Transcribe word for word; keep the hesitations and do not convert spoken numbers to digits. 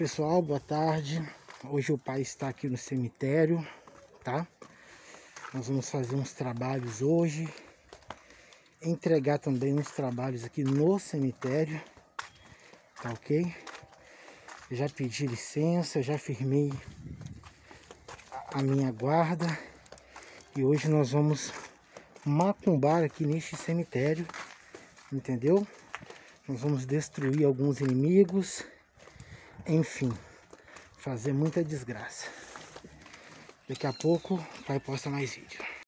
pessoal, boa tarde. Hoje o pai está aqui no cemitério, tá? Nós vamos fazer uns trabalhos hoje, entregar também uns trabalhos aqui no cemitério, tá ok? Eu já pedi licença, já firmei a minha guarda e hoje nós vamos macumbar aqui neste cemitério, entendeu? Nós vamos destruir alguns inimigos, enfim, fazer muita desgraça. Daqui a pouco o pai posta mais vídeo.